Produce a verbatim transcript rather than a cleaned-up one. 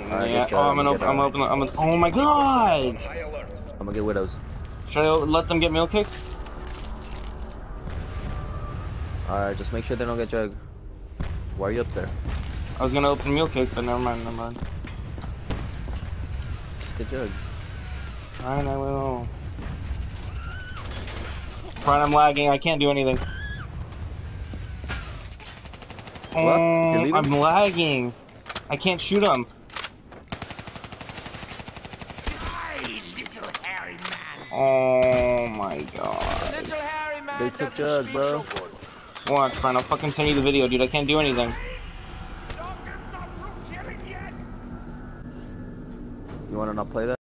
Right, yeah. good Oh, job. I'm gonna open. Get, uh, I'm open. I'm gonna. Oh my god! I'm gonna get widows. Should I let them get meal kick? Alright, just make sure they don't get jug. Why are you up there? I was gonna open meal kick, but never mind. Never mind. Just get jug. Alright, I will. Fine, I'm lagging. I can't do anything. What? You're Oh, leaving? I'm lagging. I can't shoot him. Oh my god. Little hairy man They took doesn't jug, sleep bro. so good. Watch, fine. I'll fucking send you the video, dude. I can't do anything. You wanna not play that?